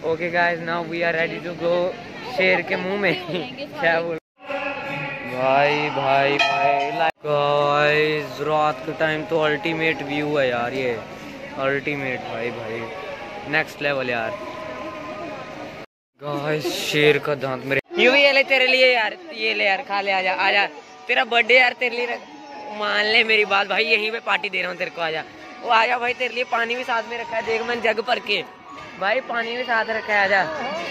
Okay guys, now we are ready to go शेर के मुंह में। क्या बोल भाई भाई भाई गाइस, रात के टाइम तो अल्टीमेट व्यू है यार, ये अल्टीमेट भाई भाई नेक्स्ट लेवल यार। गाइस शेर का दांत मेरे ये भी ले तेरे लिए यार, ये ले यार, खा ले, आजा आजा, तेरा बर्थडे यार, तेरे लिए मान ले मेरी बात भाई, यहीं पे पार्टी दे रहा हूँ तेरे को, आजा वो आजा भाई, तेरे लिए पानी भी साथ में रखा है, देख मैंने जग भर के भाई पानी भी साथ रखा है, आजा।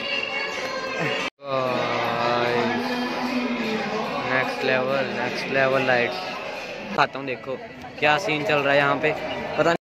नेक्स्ट लेवल लाइट्स खाता हूँ, देखो क्या सीन चल रहा है यहाँ पे, पता नहीं।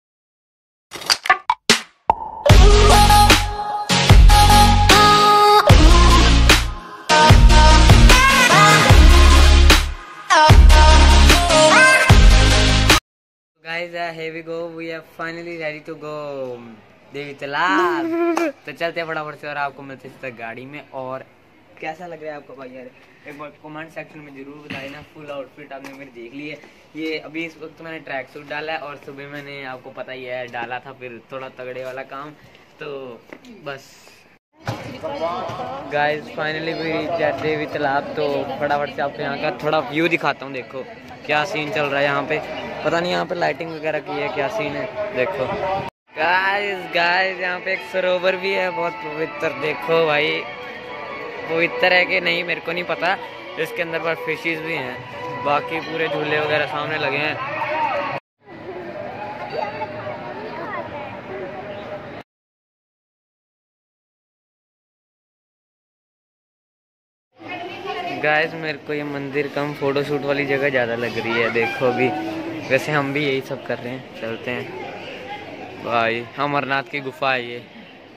Guys, here we go. We are finally ready to go देवी तालाब। तो चलते हैं फटाफट से और आपको मिलते हैं गाड़ी में। और कैसा लग रहा है आपको भाई यार, एक बार कमेंट सेक्शन में जरूर बताइए ना। फुल आउटफिट आपने मेरी देख ली है, ये अभी इस वक्त मैंने ट्रैक सूट डाला है और सुबह मैंने आपको पता ही है डाला था, फिर थोड़ा तगड़े वाला काम, तो बस गाइस फाइनली भी देवी तालाब। तो फटाफट से आपको यहाँ का थोड़ा व्यू दिखाता हूँ, देखो क्या सीन चल रहा है यहाँ पे, पता नहीं यहाँ पे लाइटिंग वगैरह की है, क्या सीन है देखो। गाइस यहाँ पे एक सरोवर भी है बहुत पवित्र, देखो भाई पवित्र है कि नहीं मेरे को नहीं पता, इसके अंदर पर फिशेस भी हैं, बाकी पूरे झूले वगैरह सामने लगे हैं। गाइस मेरे को ये मंदिर कम फोटोशूट वाली जगह ज़्यादा लग रही है, देखो अभी वैसे हम भी यही सब कर रहे हैं, चलते हैं भाई। अमरनाथ की गुफा है ये।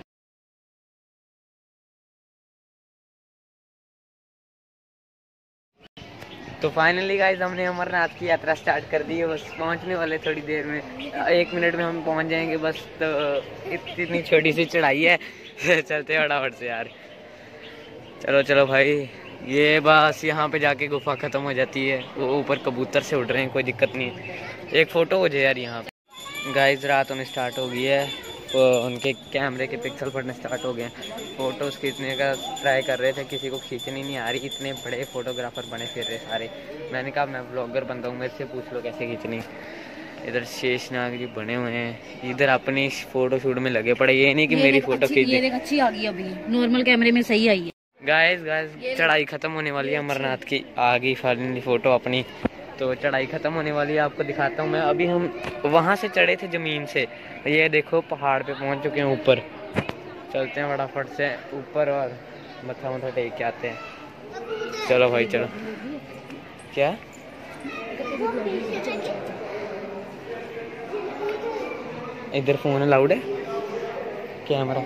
तो फाइनली गाइस हमने अमरनाथ की यात्रा स्टार्ट कर दी है, बस पहुंचने वाले थोड़ी देर में, 1 मिनट में हम पहुंच जाएंगे बस। तो इतनी छोटी सी चढ़ाई है चलते हैं फटाफट से यार, चलो चलो भाई। ये बस यहाँ पे जाके गुफा खत्म हो जाती है, वो ऊपर कबूतर से उड़ रहे हैं, कोई दिक्कत नहीं। एक फ़ोटो हो जाए यार यहाँ पे। गाइस रात होने स्टार्ट हो गई है, तो उनके कैमरे के पिक्सल फटने स्टार्ट हो गए, फ़ोटोज़ खींचने का ट्राई कर रहे थे, किसी को खींचनी नहीं आ रही, इतने बड़े फोटोग्राफर बने फिर रहे सारे। मैंने कहा मैं ब्लॉगर बनता हूँ, मेरे से पूछ लो कैसे खींचनी। इधर शेषनाग जी बने हुए हैं, इधर अपनी फ़ोटो शूट में लगे पड़े, ये नहीं कि मेरी फ़ोटो खींच। ये अच्छी आ गई, अभी नॉर्मल कैमरे में सही आई है। गाइस चढ़ाई खत्म होने वाली है अमरनाथ की, आ गई फाइनली फ़ोटो अपनी। तो चढ़ाई ख़त्म होने वाली है, आपको दिखाता हूँ मैं। अभी हम वहाँ से चढ़े थे ज़मीन से, ये देखो पहाड़ पे पहुँच चुके हैं ऊपर। चलते हैं फटाफट से ऊपर और मत्था मत्था टेक के आते हैं। चलो भाई चलो। क्या इधर फ़ोन अलाउड है, कैमरा?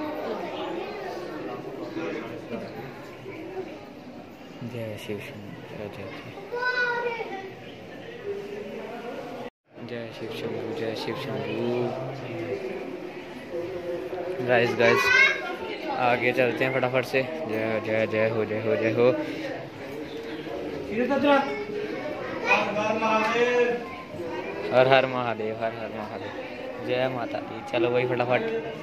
जय शिव शंभू, जय शिव शंभू, जय शिव शंभू। गाइस आगे चलते हैं फटाफट से। जय जय जय हो, जय हो, जय हो। हर हर महादेव, हर हर महादेव, जय माता दी। चलो वही फटाफट।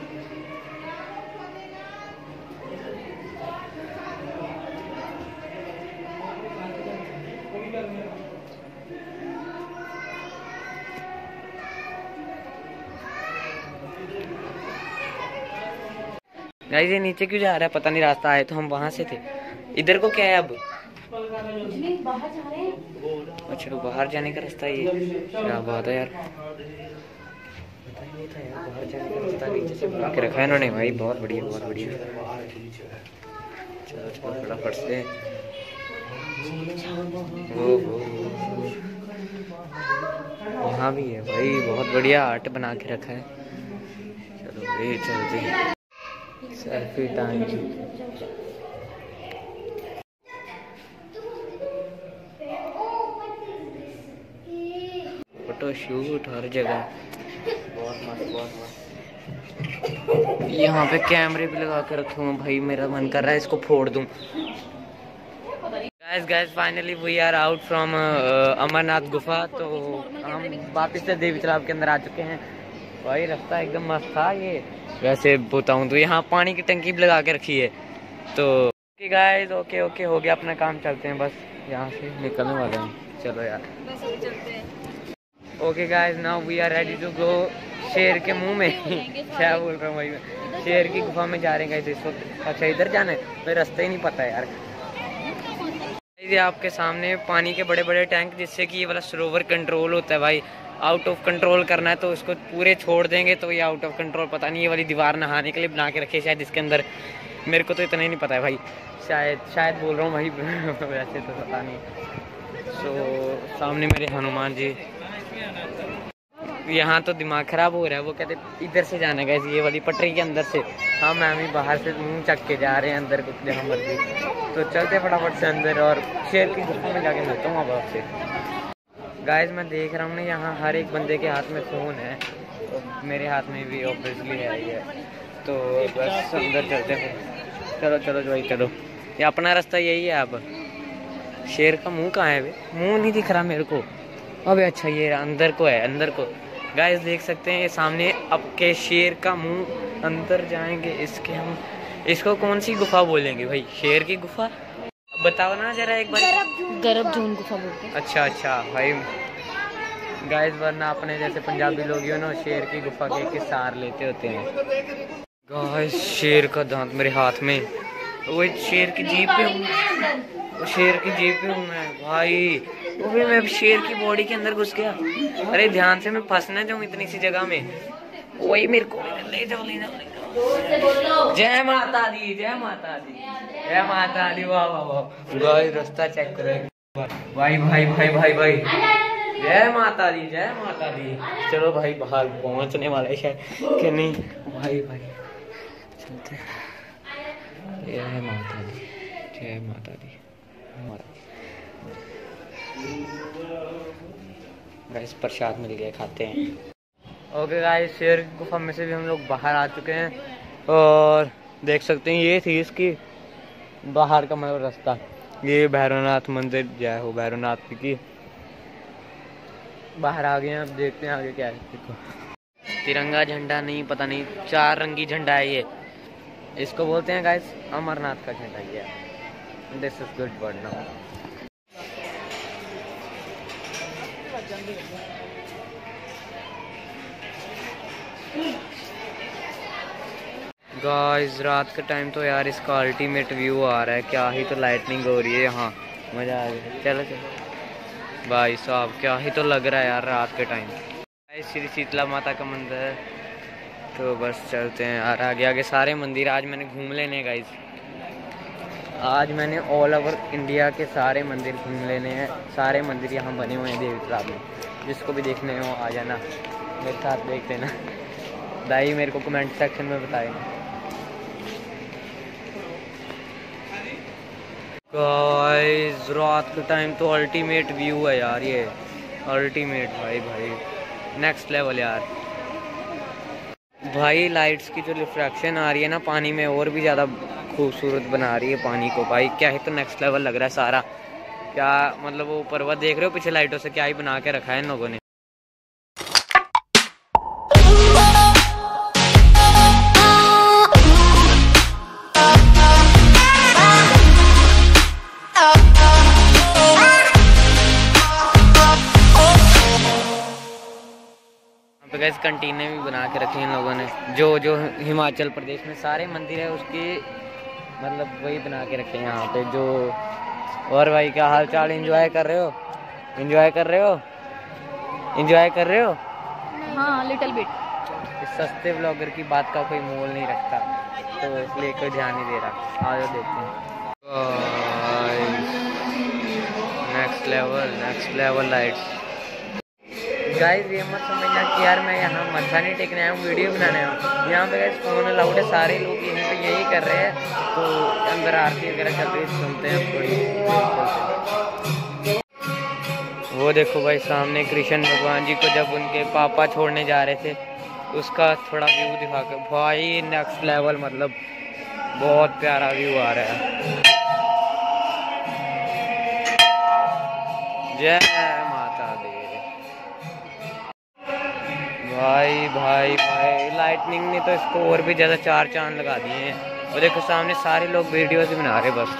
गाइस ये नीचे क्यों जा रहा है पता नहीं, रास्ता आए तो हम वहां से थे, इधर को क्या है अब? बाहर जा रहे हैं। अच्छा बाहर जाने का रास्ता ये, क्या बात है यार, पता ही नहीं था यार, बाहर जाने का रास्ता नीचे से बना के रखा है इन्होंने भाई, बहुत बढ़िया बहुत बढ़िया। चलो चलो फटाफट से। यहाँ भी है भाई, बहुत बढ़िया आर्ट बना के रखा है। चलो भाई चलते हैं, सेल्फी टाइम। फोटो शूट हर जगह, बहुत मस्त बहुत मस्त। यहाँ पे कैमरे भी लगा के रखे हुए भाई, मेरा मन कर रहा है इसको फोड़ दूं। Guys finally we are out from Amarnath गुफा। तो हम वापस से देवी तालाब के अंदर आ चुके हैं। भाई रास्ता एकदम मस्त था ये। वैसे बताऊँ तो यहाँ पानी की टंकी भी लगा के रखी है। तो गाइस ओके ओके हो गया अपना काम, चलते हैं बस, यहाँ से निकलने वाले हैं। चलो यार बस अभी चलते हैं। Okay guys now we are ready to go शेर के मुंह में क्या बोल रहा हूँ भाई मैं, शेर की गुफा में जा रहे हैं गाइस इस वक्त। अच्छा इधर जाना है, मुझे रास्ता ही नहीं पता है यार। ये आपके सामने पानी के बड़े बड़े टैंक, जिससे कि ये वाला सरोवर कंट्रोल होता है भाई। आउट ऑफ कंट्रोल करना है तो इसको पूरे छोड़ देंगे तो ये आउट ऑफ कंट्रोल, पता नहीं ये वाली दीवार नहाने के लिए बना के रखी है शायद इसके अंदर, मेरे को तो इतना ही नहीं पता है भाई, शायद बोल रहा हूँ भाई वैसे तो पता नहीं। सो सामने मेरे हनुमान जी, यहाँ तो दिमाग खराब हो रहा है, वो कहते इधर से जाना गाइस, ये वाली पटरी के अंदर से। हाँ मैं भी बाहर से मुँह चक के जा रहे हैं अंदर कुछ जहाँ मर्जी, तो चलते फटाफट से अंदर और शेर की गुफा में जाके मिलता हूँ अब आपसे। गाइस मैं देख रहा हूँ ना यहाँ हर एक बंदे के हाथ में फ़ोन है, तो मेरे हाथ में भी ऑब्वियसली है ये, तो बस अंदर चलते हैं। चलो चलो भाई चलो, ये अपना रास्ता यही है। अब शेर का मुंह कहाँ है? मुंह नहीं दिख रहा मेरे को। अबे अच्छा ये अंदर को है, अंदर को। गाइस देख सकते हैं ये सामने अब के शेर का मुंह, अंदर जाएंगे इसके हम। इसको कौन सी गुफा बोलेंगे भाई? शेर की गुफा बताओ ना जरा एक बार। गर्भजून गुफा बोलते हैं। अच्छा अच्छा भाई गाइस, वरना अपने जैसे पंजाबी लोग ही हो ना, शेर की गुफा के सार लेते होते हैं। गाइस शेर का दांत मेरे हाथ में, वो शेर की जीभ पे हूँ, शेर की जीभ पे हूँ मैं भाई। वो भी मैं शेर की बॉडी के अंदर घुस गया। अरे ध्यान से, मैं फंस ना जाऊँ इतनी सी जगह में। वही मेरे को ले जाओ ले जाओ ले जाओ। जय माता दी, जय माता दी, जय माता दी। वाह वाह वाह गाइस रास्ता चेक करो भाई भाई भाई भाई भाई। जय माता दी, जय माता दी। चलो भाई बाहर पहुंचने वाले शायद कि नहीं भाई भाई चलते। जय माता दी, जय माता दी। गाइस प्रसाद मिल गया, खाते हैं। ओके गाइस शेर की गुफा में से भी हम लोग बाहर आ चुके हैं और देख सकते हैं ये थी इसकी बाहर का मतलब रास्ता। ये भैरवनाथ मंदिर, जय हो भैरवनाथ की। बाहर आ गए हैं, अब देखते हैं आगे क्या है। देखो तिरंगा झंडा नहीं, पता नहीं 4 रंगी झंडा है ये, इसको बोलते हैं गाइस अमरनाथ का झंडा। ये this is good word now. Guys रात का टाइम तो यार इसका अल्टीमेट व्यू आ रहा है, क्या ही तो लाइटनिंग हो रही है यहाँ, मज़ा आ गया। चलो चलो भाई साहब, क्या ही तो लग रहा है यार रात के टाइम। श्री शीतला माता का मंदिर है, तो बस चलते हैं यार आगे आगे। सारे मंदिर आज मैंने घूम लेने गाइस, आज मैंने ऑल ओवर इंडिया के सारे मंदिर घूम लेने हैं। सारे मंदिर यहाँ बने हुए हैं देवी तालाब में, जिसको भी देखने हो आ जाना मेरे साथ, देख लेना दाई, मेरे को कमेंट सेक्शन में बताएगा। गाइस रात का टाइम तो अल्टीमेट व्यू है यार, ये अल्टीमेट भाई भाई नेक्स्ट लेवल यार। भाई लाइट्स की जो रिफ्रैक्शन आ रही है ना पानी में, और भी ज़्यादा खूबसूरत बना रही है पानी को भाई। क्या ही तो नेक्स्ट लेवल लग रहा है सारा। क्या मतलब वो पर्वत देख रहे हो पीछे लाइटों से, क्या ही बना के रखा है इन लोगों ने। गैस कंटीने भी बना के रखी हैं इन लोगों ने, जो हिमाचल प्रदेश में सारे मंदिर है उसके मतलब वही बना के रखे हैं यहाँ पे जो। और भाई क्या हाल चाल, एंजॉय कर रहे हो? एंजॉय कर रहे हो? एंजॉय कर रहे हो? हाँ लिटिल बिट। इस सस्ते ब्लॉगर की बात का कोई मोल नहीं रखता, तो इसलिए कोई ध्यान नहीं दे रहा। आओ देखते हैं। Next level lights. गाइस ये मत समझना कि यार मैं यहाँ मत्था नहीं टेकने आया हूँ, वीडियो बनाने आया हूँ। यहाँ पे गाइस फोन अलाउड है, सारे लोग यहीं पे यही कर रहे हैं। तो अंदर आरती वगैरह चल रही है, सुनते हैं थोड़ी। वो देखो भाई सामने कृष्ण भगवान जी को जब उनके पापा छोड़ने जा रहे थे, उसका थोड़ा व्यू दिखा कर भाई नेक्स्ट लेवल, मतलब बहुत प्यारा व्यू आ रहा है। जय माता दी भाई भाई भाई लाइटनिंग ने तो इसको और भी ज्यादा 4 चांद लगा दिए हैं। और देखो सामने सारे लोग वीडियोस बना रहे बस।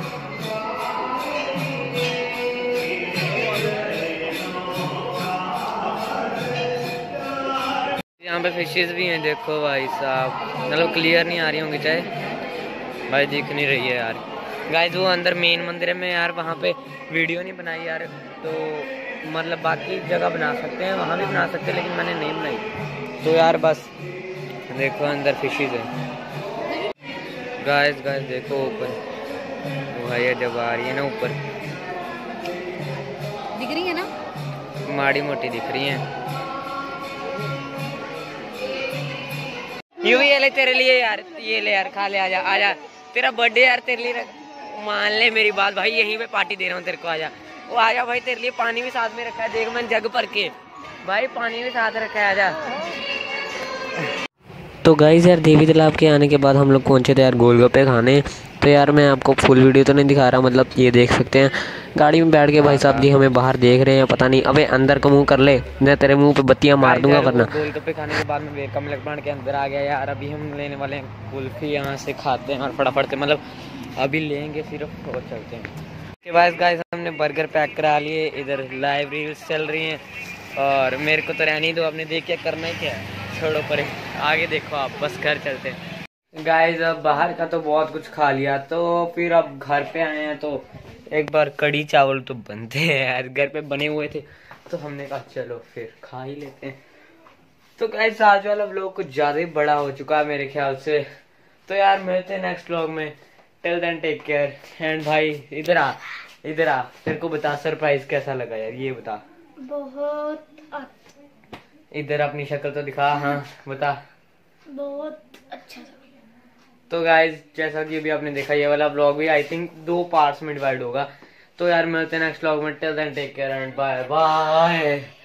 यहाँ पे फिशेस भी हैं देखो भाई साहब, मतलब क्लियर नहीं आ रही होंगी चाहे भाई, दिख नहीं रही है यार। गाइस वो अंदर मेन मंदिर में यार, वहाँ पे वीडियो नहीं बनाई यार, तो मतलब बाकी जगह बना सकते हैं, वहाँ भी बना सकते हैं, लेकिन मैंने नहीं बनाई तो यार बस। देखो अंदर फिशेस है गाइस देखो ऊपर वो भाई जब आ रही है ना ऊपर, दिख रही है ना, माड़ी मोटी दिख रही है। यू ये ले तेरे लिए यार, ये ले यार, खा ले, आजा आजा, तेरा बर्थडे यार, तेरे लिए मान ले मेरी बात भाई, यहीं पे पार्टी दे रहा हूँ तेरे को, आजा। वो आजा भाई, तेरे लिए पानी भी साथ में रखा है, देख मैंने जग भर के भाई पानी भी साथ रखा है, आजा। तो गाइस यार देवी तालाब के आने के बाद हम लोग पहुंचे थे यार गोलगप्पे खाने। तो यार मैं आपको फुल वीडियो तो नहीं दिखा रहा, मतलब ये देख सकते हैं गाड़ी में बैठ के भाई साहब जी हमें बाहर देख रहे हैं, पता नहीं अबे अंदर का मुंह कर ले, मैं तेरे मुंह पे बत्तियां मार दूंगा वरना। गोलगप्पे खाने के बाद में कमलक बांध के अंदर आ गया यार। अभी हम लेने वाले हैं कुल्फी, यहाँ से खाते हैं और फटाफट से, मतलब अभी लेंगे सिर्फ और चलते हैं। उसके बाद गाइस हमने बर्गर पैक करा लिए, इधर लाइव रील्स चल रही हैं और मेरे को तो रहनी दो, आपने देख क्या करना है क्या, छोड़ो परे, आगे देखो आप, बस घर चलते हैं। गाइस अब बाहर का तो बहुत कुछ खा लिया, तो फिर अब घर पे आए हैं तो एक बार कढ़ी चावल तो बनते हैं यार, घर पे बने हुए थे तो हमने कहा चलो फिर खा ही लेते हैं। तो गाइस आज वाला व्लॉग कुछ ज्यादा ही बड़ा हो चुका है मेरे ख्याल से, तो यार मिलते हैं नेक्स्ट व्लॉग में। Till then take care. And भाई इधर आ तेरे को बता सरप्राइज कैसा लगा यार, ये बता। बहुत इधर अपनी शक्ल तो दिखा, हाँ बता। बहुत अच्छा था। तो गाइज जैसा कि अभी आपने देखा ये वाला ब्लॉग भी आई थिंक 2 पार्ट्स में डिवाइड होगा। तो यार मिलते हैं नेक्स्ट ब्लॉग में, till then take care and bye bye.